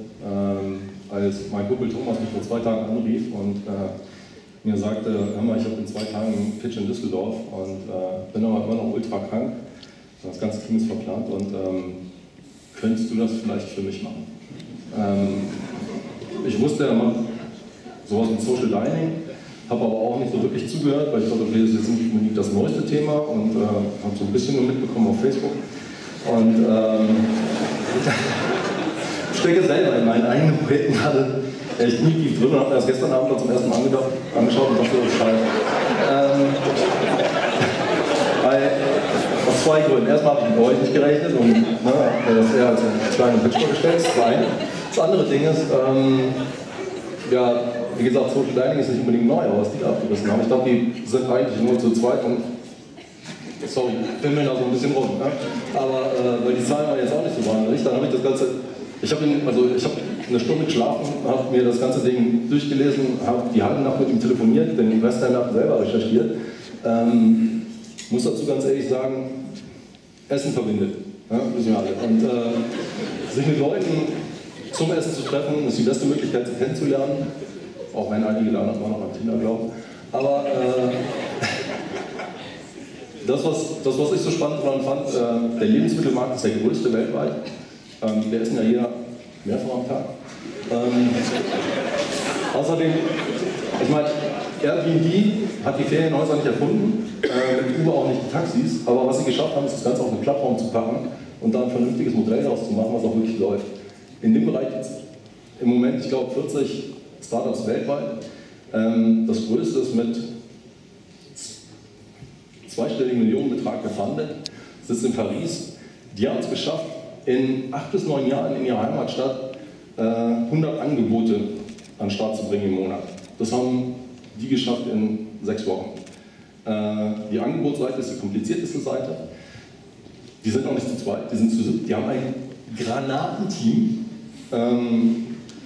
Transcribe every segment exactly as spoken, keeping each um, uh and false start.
ähm, als mein Kumpel Thomas mich vor zwei Tagen anrief und äh, mir sagte, hör mal, ich habe in zwei Tagen einen Pitch in Düsseldorf und äh, bin aber immer noch ultra krank. Das ganze Team ist verplant und ähm, könntest du das vielleicht für mich machen? Ähm, ich wusste, er macht sowas mit Social Dining, habe aber auch nicht so wirklich zugehört, weil ich dachte, okay, das ist jetzt nicht unbedingt das neueste Thema und äh, habe so ein bisschen nur mitbekommen auf Facebook. Und ähm, ich stecke selber in meinen eigenen Projekten gerade echt nie tief drin und habe mir das gestern Abend zum ersten Mal angedacht, angeschaut und dachte, das ist scheiße. Ähm, weil, aus zwei Gründen. Erstmal habe ich mit euch nicht gerechnet und ne, das wäre als einen kleinen Pitch vorgestellt. Das ist ein. Das andere Ding ist, ähm, ja, wie gesagt, Social Dining ist nicht unbedingt neu, aber was die da abgerissen haben, ich glaube, die sind eigentlich nur zu zweit und sorry, ich bin mir da so ein bisschen rum. Ne? Aber äh, weil die Zahlen waren jetzt auch nicht so wahnsinnig, dann habe ich das Ganze, ich habe also ich habe eine Stunde geschlafen, habe mir das ganze Ding durchgelesen, habe die halbe Nacht mit ihm telefoniert, den Rest der Nacht selber recherchiert. Ähm, muss dazu ganz ehrlich sagen, Essen verbindet, ja, wissen wir alle. Und äh, sich mit Leuten zum Essen zu treffen, ist die beste Möglichkeit, sie kennenzulernen. Auch wenn einige da noch an Tinder glauben. Aber äh, das, was, das, was ich so spannend daran fand, äh, der Lebensmittelmarkt ist der größte weltweit. Ähm, wir essen ja jeder mehrfach am Tag. Ähm, außerdem, ich meine, Airbnb hat die Ferienhäuser nicht erfunden, äh, Uber auch nicht die Taxis, aber was sie geschafft haben, ist das Ganze auf eine Plattform zu packen und da ein vernünftiges Modell daraus zu machen, was auch wirklich läuft. In dem Bereich gibt es im Moment, ich glaube, vierzig Startups weltweit. Ähm, das größte ist mit zweistelligen Millionenbetrag gefundet, sitzt in Paris. Die haben es geschafft, in acht bis neun Jahren in ihrer Heimatstadt äh, hundert Angebote an den Start zu bringen im Monat. Das haben die geschafft in sechs Wochen. Äh, die Angebotsseite ist die komplizierteste Seite. Die sind auch nicht zu zweit, die sind zu sieben. Die haben ein Granatenteam. Ähm,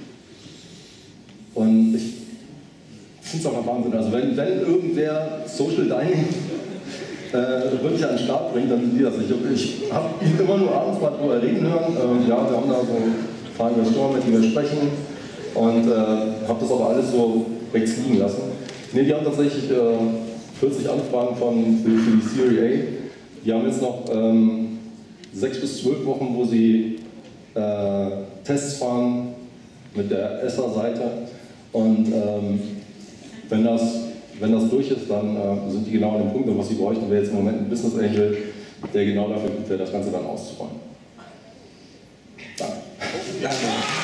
und ich finde es einfach Wahnsinn. Also wenn, wenn irgendwer Social Dining äh, wirklich an den Start bringt, dann sind die das nicht. Ich habe ihn immer nur abends mal drüber reden hören. Ähm, ja, wir haben da so ein paar Investoren, mit denen wir sprechen und äh, habe das aber alles so rechts liegen lassen. Ne, die haben tatsächlich äh, vierzig Anfragen von, für, für die Serie A. Die haben jetzt noch ähm, sechs bis zwölf Wochen, wo sie äh, Tests fahren mit der E S A-Seite. Und ähm, wenn, das, wenn das durch ist, dann äh, sind die genau an dem Punkt, und was sie bräuchten, wäre jetzt im Moment ein Business Angel, der genau dafür gut wäre, das Ganze dann auszurollen. Danke. Danke.